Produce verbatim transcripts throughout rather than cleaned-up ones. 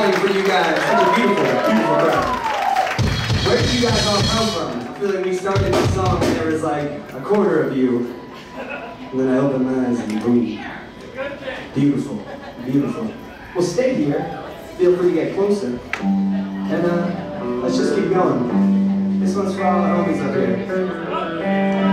playing for you guys. Such a beautiful, beautiful crowd. Where did you guys all come from? I feel like we started this song and there was like a quarter of you. And then I opened my eyes and boom. Beautiful, beautiful. Well, stay here. Feel free to get closer. And uh, let's just keep going. This one's for all the homies up here.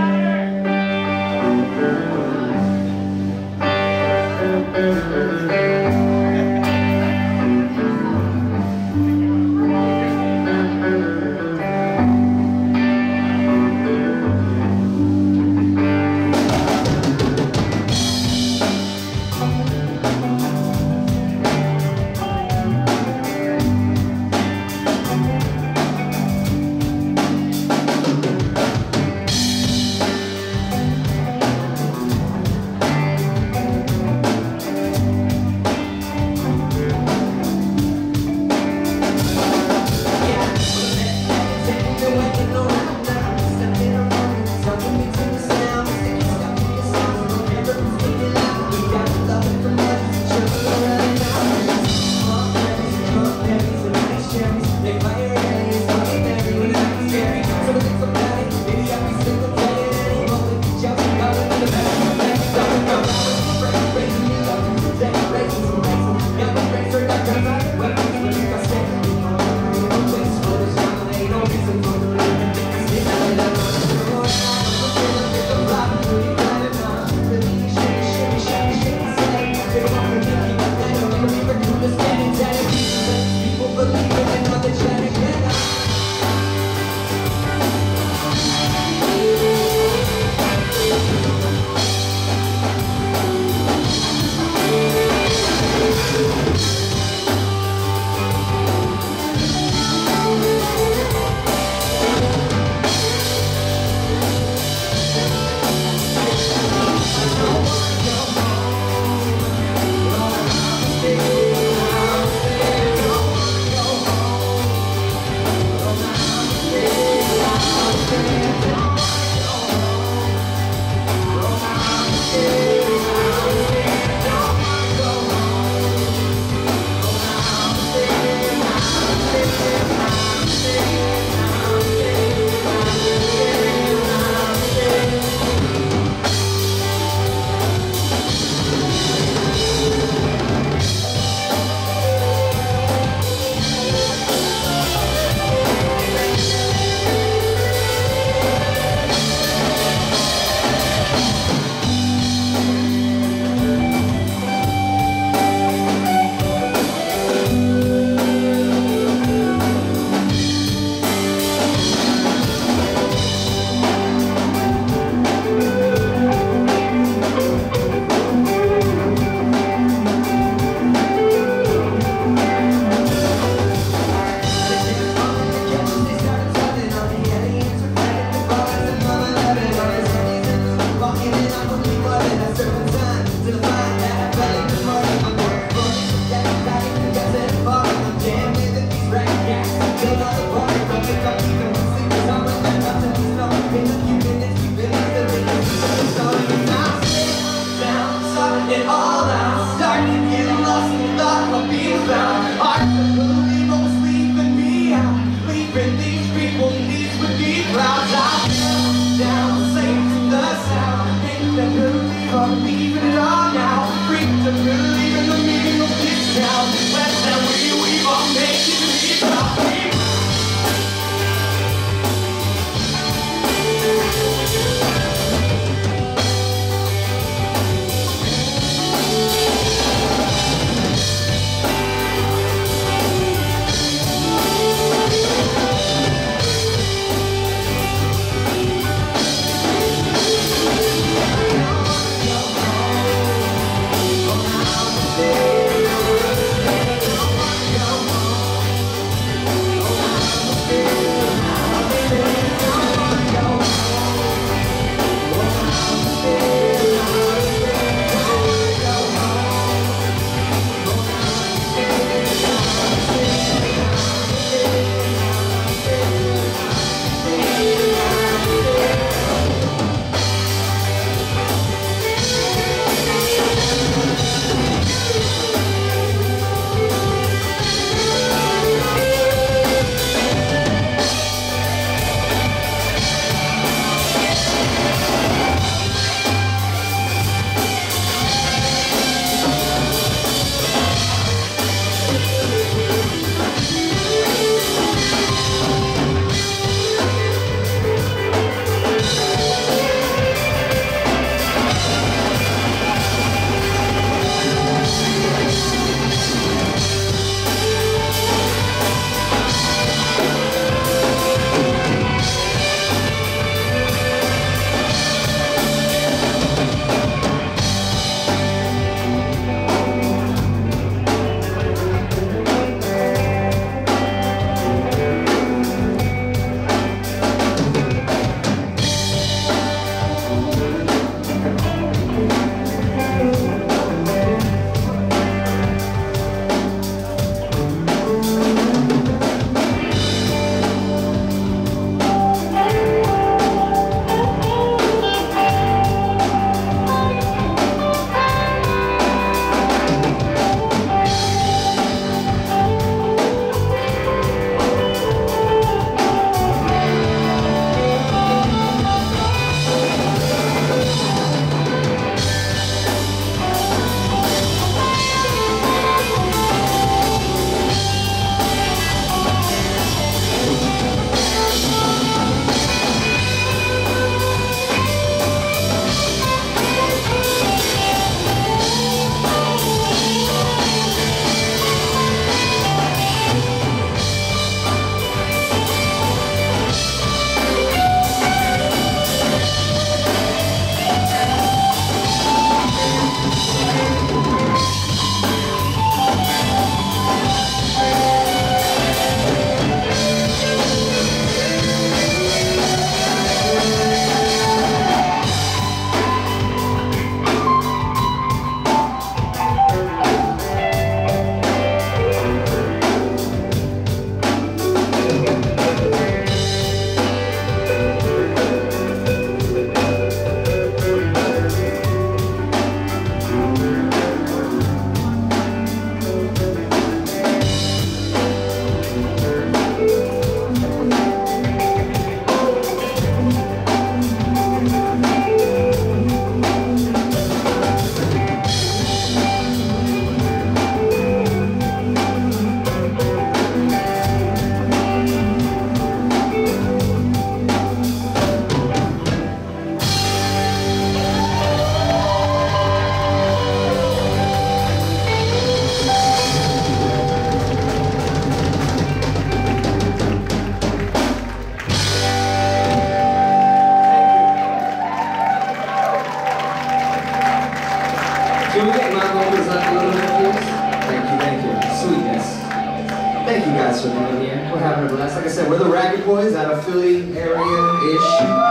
Can we get my vocals up a little bit, please? Thank you, thank you. Sweetness. Thank you guys for being here. We're having a blast. Like I said, we're the Ragged Boys out of Philly area-ish.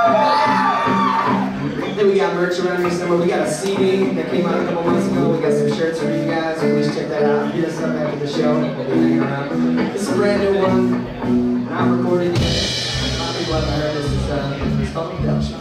Then we got merch around here somewhere. We got a C D that came out a couple months ago. We got some shirts for you guys. Please check that out. Hit us up after the show. We'll be hanging around. This is a brand new one. Not recorded yet. A lot of people haven't heard this. It's, uh, it's called Production.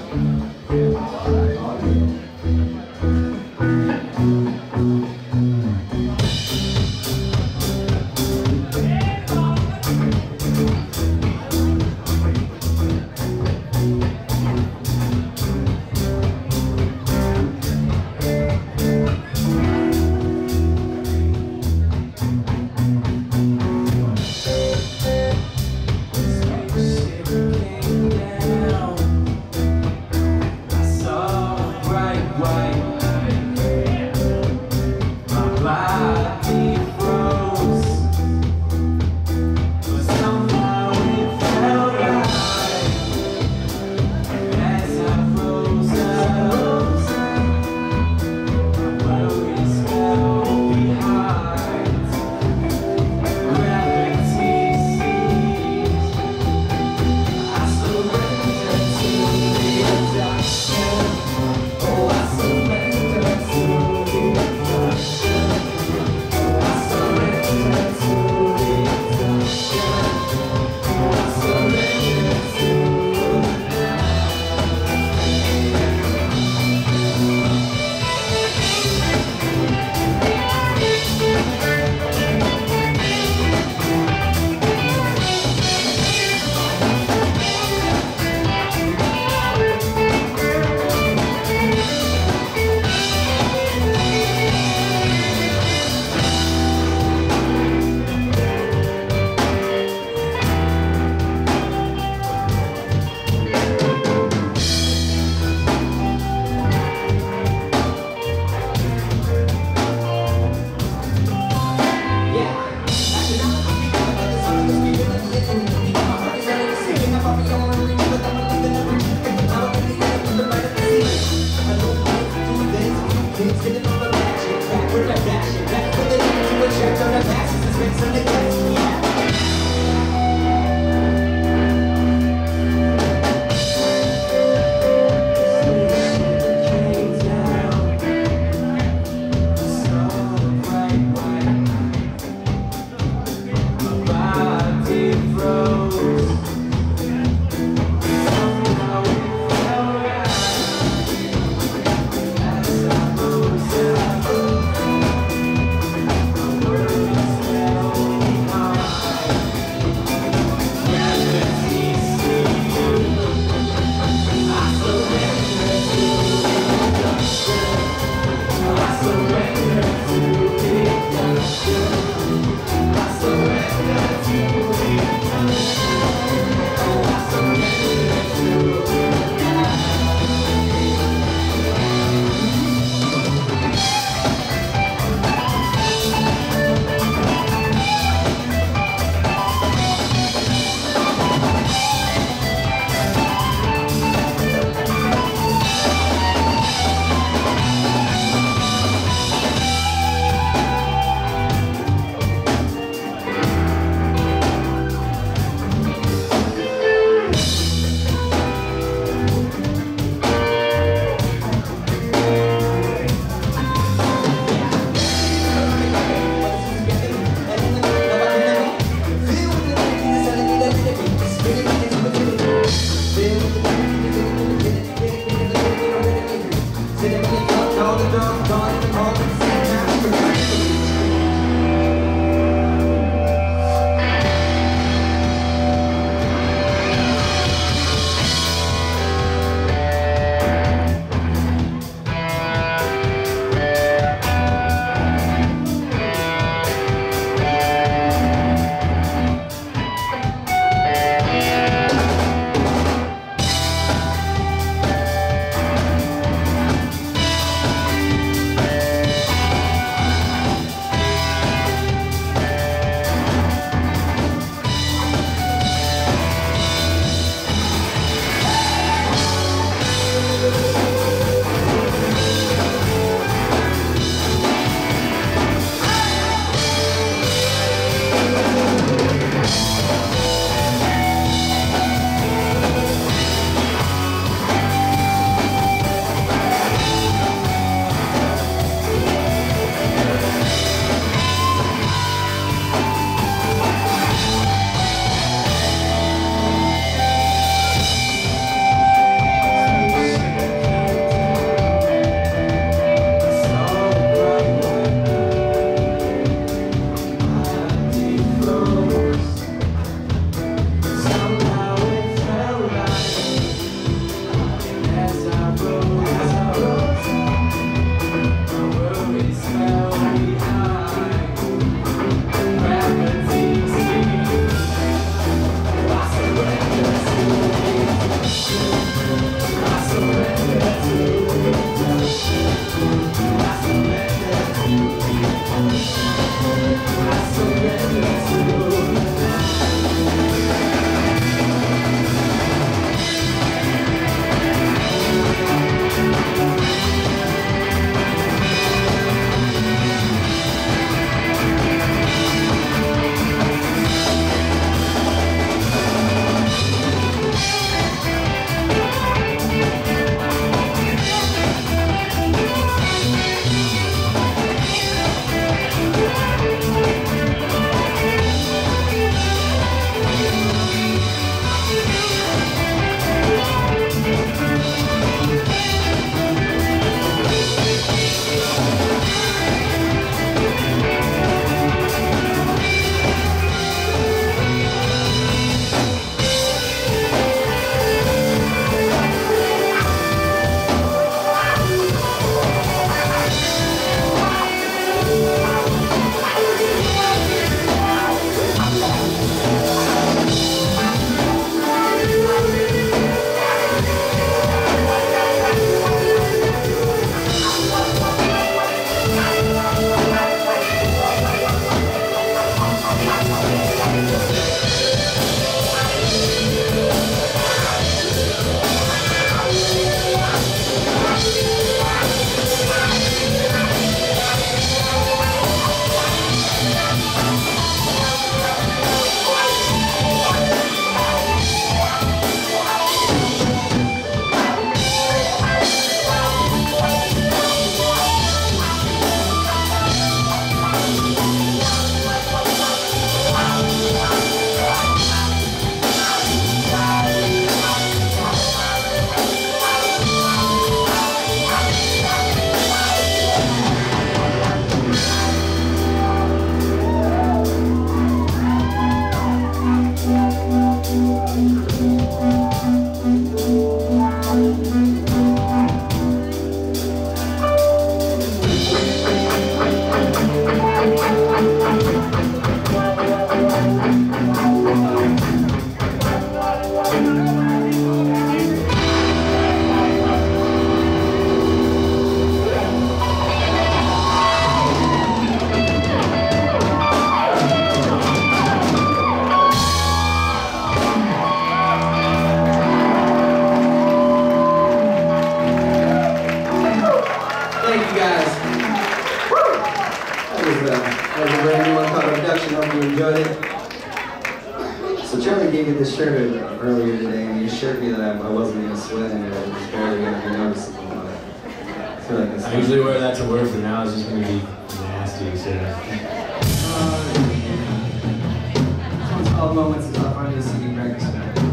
was, uh, that was a brand new one called Abduction. Hope you enjoyed it. So Charlie gave me this shirt earlier today, and he assured me that I, I wasn't going to sweat in it. It was barely going to be noticeable. But I feel like it's I usually wear that to work, but now it's just going to be nasty. So. Uh, this one's called Moments Until I Find You Singing Practice.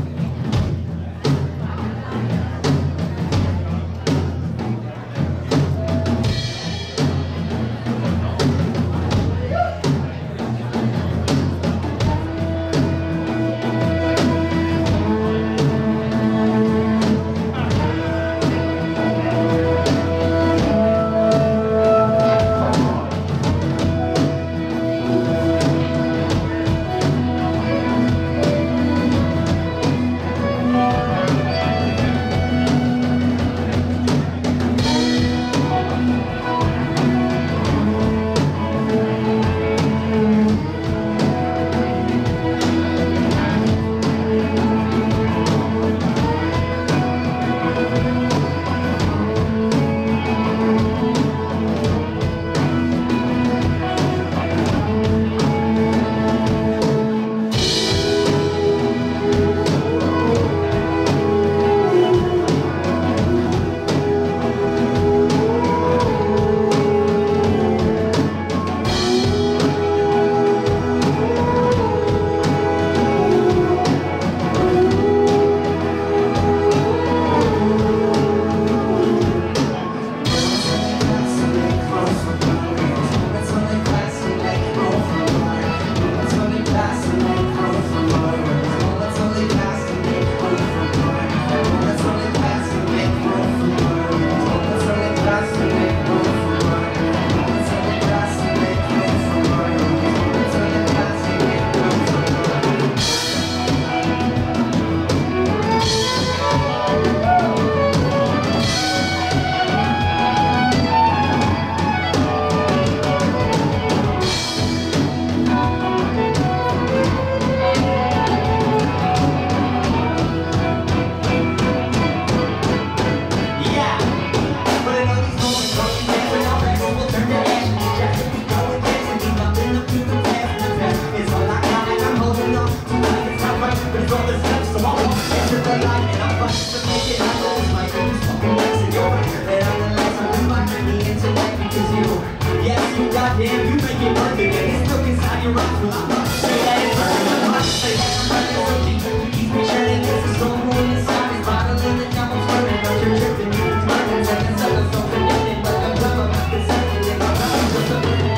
Goddamn, you make it worth it. It's stuck inside your eyes. Well, I'm not say that it's hurting. I'm say that I'm running so deep. Keep me shining. It's a storm going inside. It's bottling the time I'm swerving. But you're tripping. It's burning. Seconds of us don't forgetting. But I'm done. I'm not consenting. If I'm not just a minute.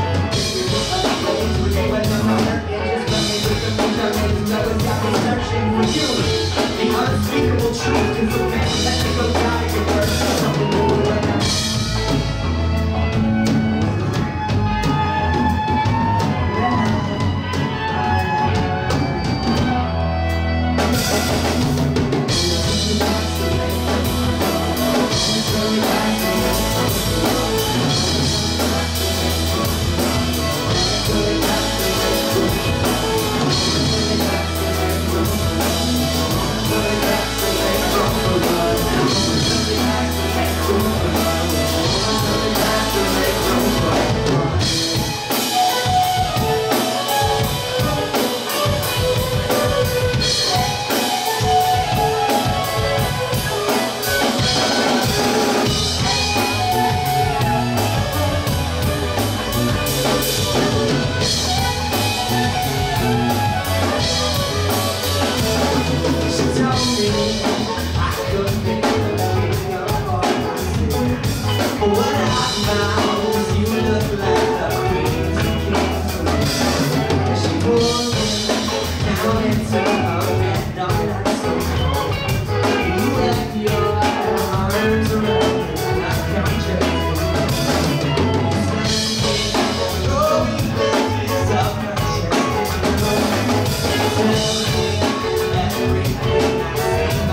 I'm not going to a day when I'm not hurting. Just let me with the moon. I'm in the levels. Got me searching for you. The unspeakable truth. Cause the man let me go die. You're worth something new right now.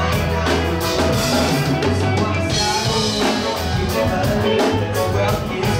Well,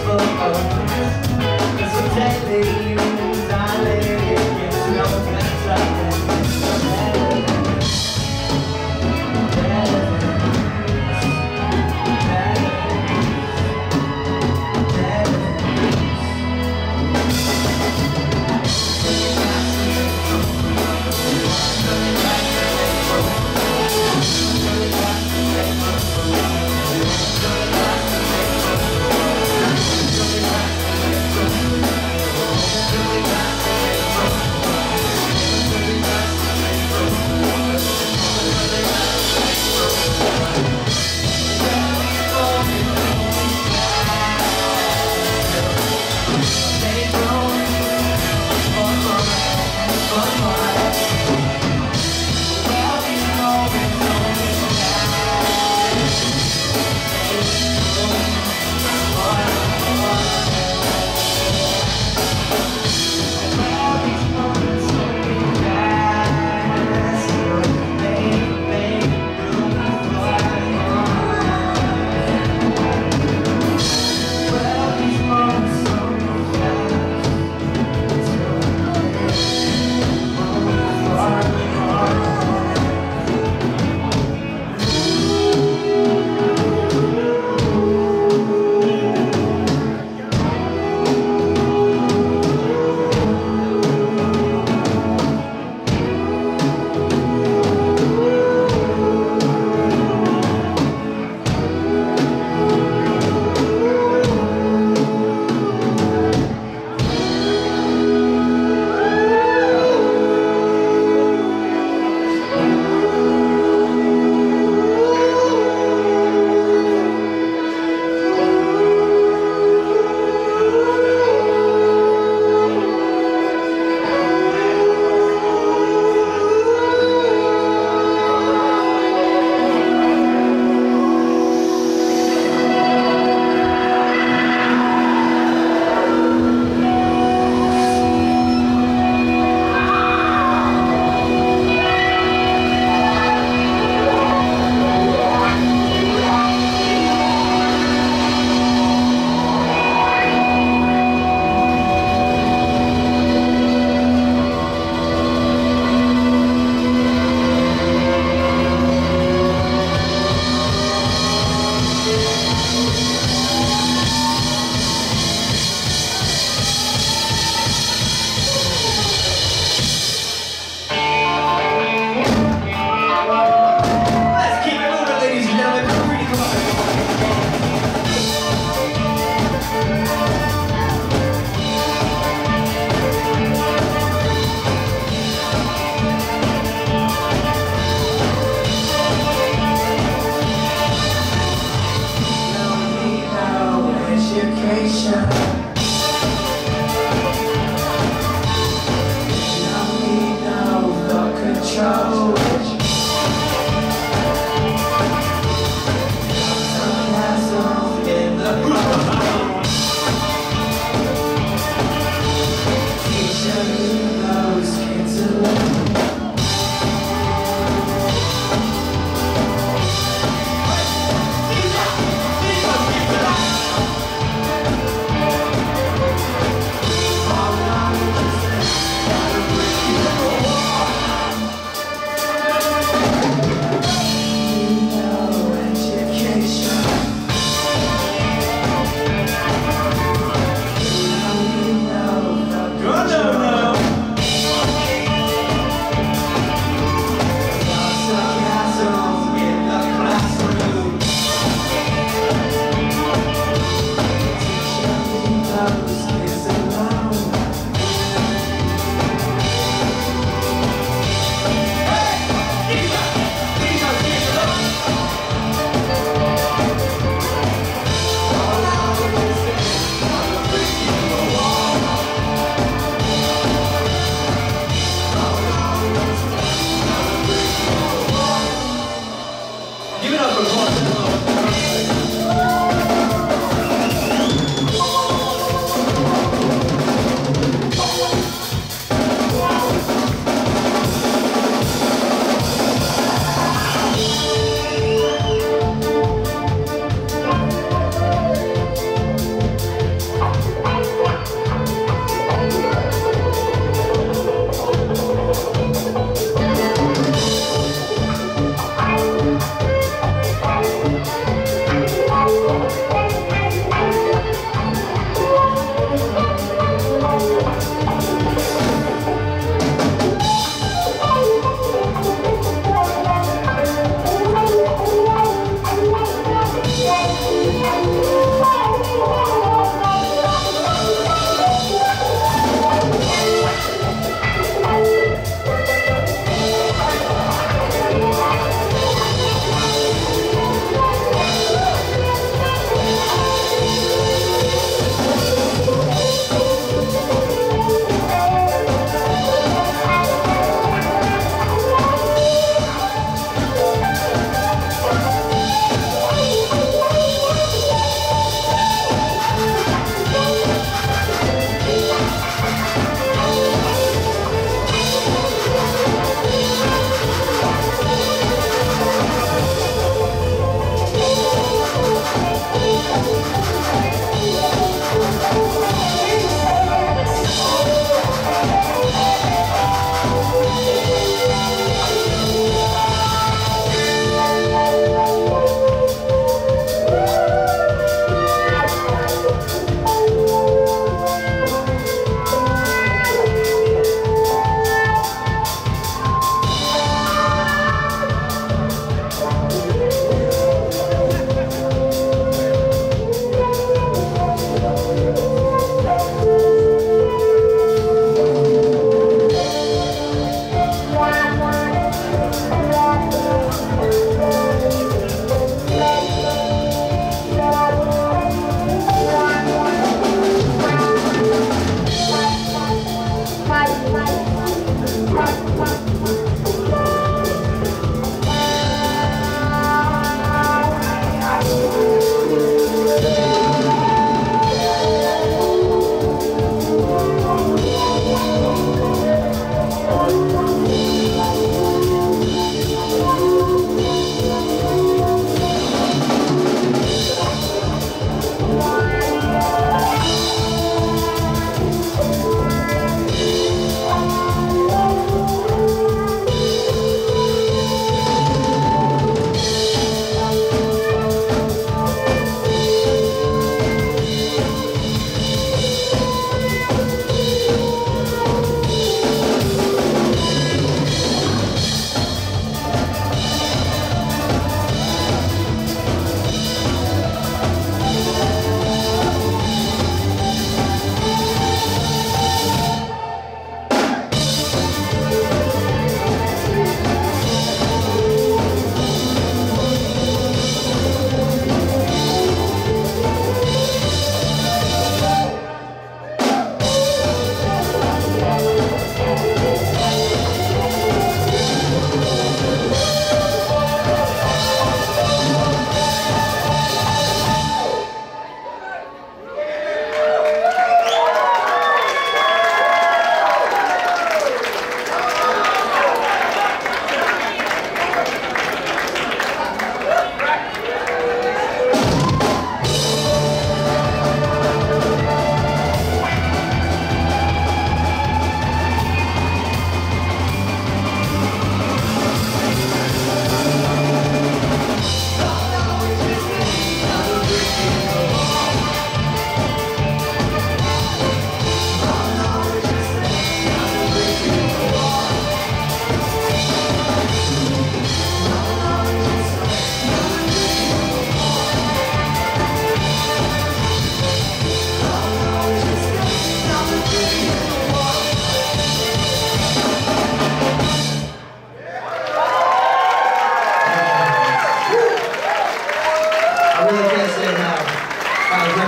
education. No need no thought control. Sarcasm in the room. Teacher leave those kids alone.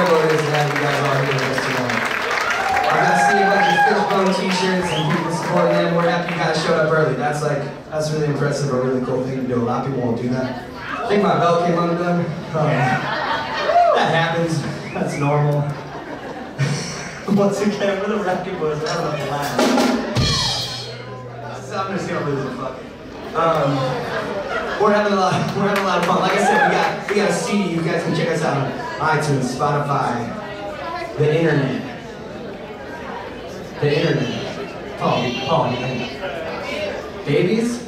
incredible it is to have you guys all here with us tonight. I got to see a bunch of Fishbone t-shirts and people supporting them. We're happy you guys showed up early. That's like, that's really impressive, a really cool thing to do. A lot of people won't do that. I think my belt came undone. Um, that happens. That's normal. Once again, for the record was, I don't know, laugh. So I'm just gonna lose it, fuck it. Um, we're having a lot, we're having a lot of fun. Like I said, we got, we got a C D. You guys can check us out on iTunes, Spotify, the internet. The internet. Paul, Paul, yeah. Babies?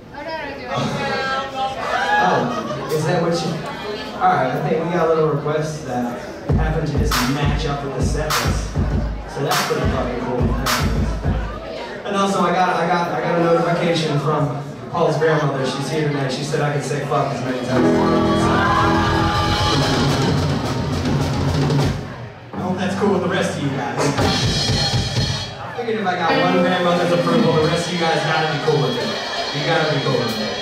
Oh, is that what you... Alright, I think we got a little request that happened to just match up with the set list. So that's pretty fucking cool. And also, I got, I got, I got a notification from Paul's grandmother. She's here tonight. She said I can say fuck as many times as I want. I hope that's cool with the rest of you guys. I figured if I got one grandmother's approval, the rest of you guys gotta be cool with it. You gotta be cool with it.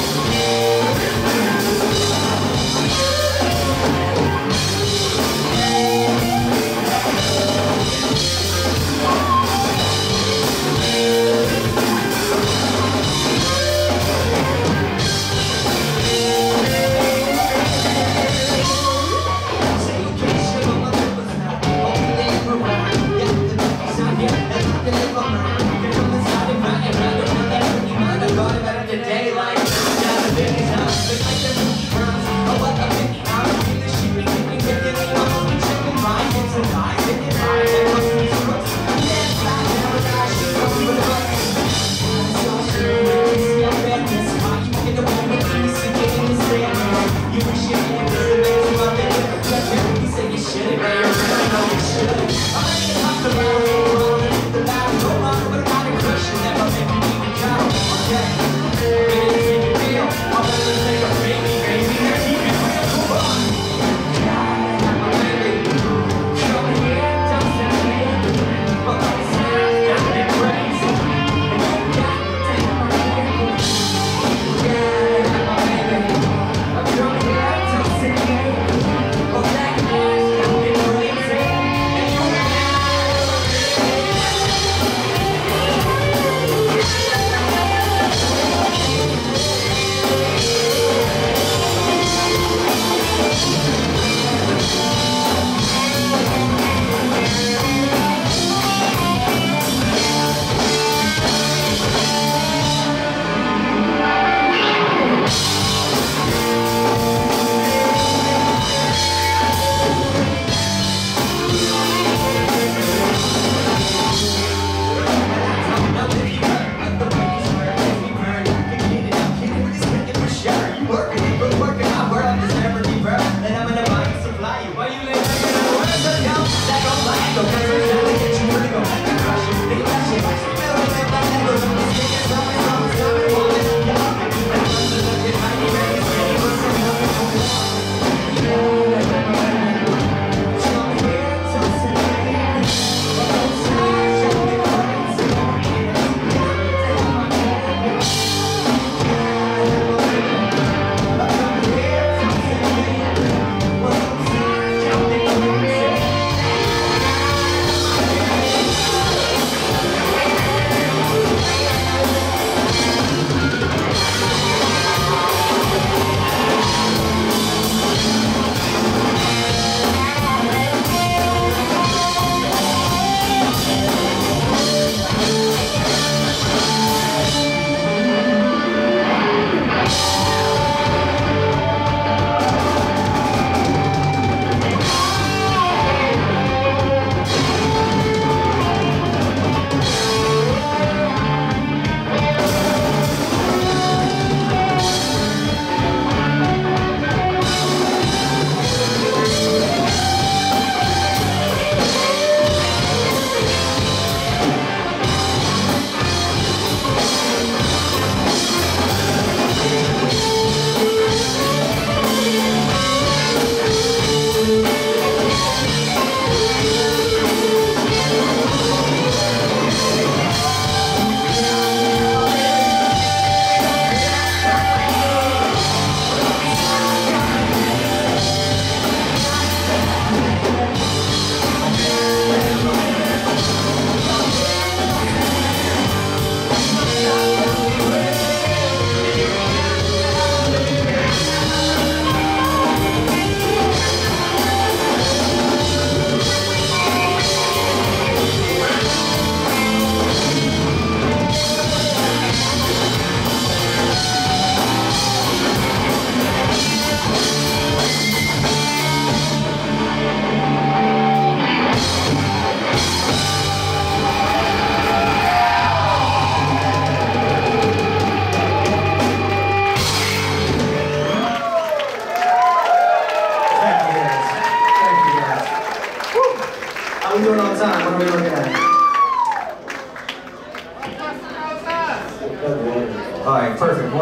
Yeah.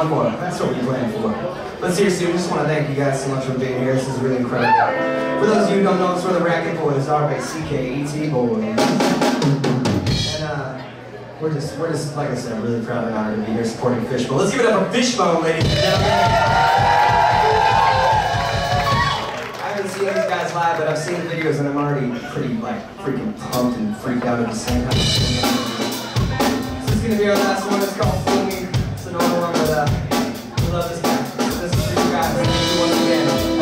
one more. That's what we planned for. But seriously, we just want to thank you guys so much for being here. This is really incredible. For those of you who don't know, it's where the Racket Boys are by C K E T Boys. And uh, we're just, we're just, like I said, really proud and honored to be here supporting Fishbone. Let's give it up for Fishbone, ladies and gentlemen. I haven't seen these guys live, but I've seen the videos and I'm already pretty, like, freaking pumped and freaked out at the same time. This is gonna be our last one. It's called Fool Me. It's an older one, but uh, we love this guy. This is for you guys. Thank you once again.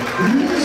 Please